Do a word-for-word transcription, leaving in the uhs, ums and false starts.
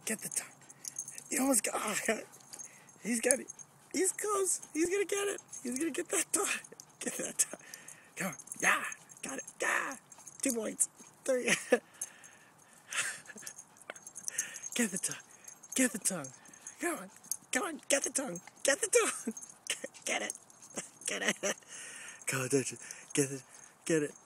Get the tongue. He almost got, oh, got it. He's got it. He's close. He's gonna get it. He's gonna get that tongue. Get that tongue. Come on. Yeah. Got it. Yeah. Two points. Three. Get the tongue. Get the tongue. Come on. Come on. Get the tongue. Get the tongue. Get it. Get it. Go, touch it. Get it. Get it.